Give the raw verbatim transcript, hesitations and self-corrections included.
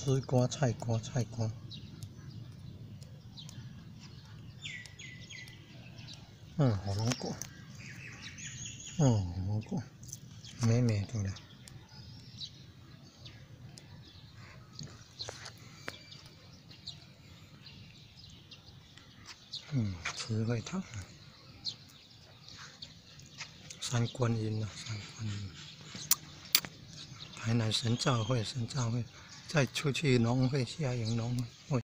丝瓜、菜瓜、菜瓜。嗯，火龙果。嗯，火龙果，美美的了。嗯，慈惠堂。三观音啊，三观音。台南神照会，神照会，再出去农会，下营农会。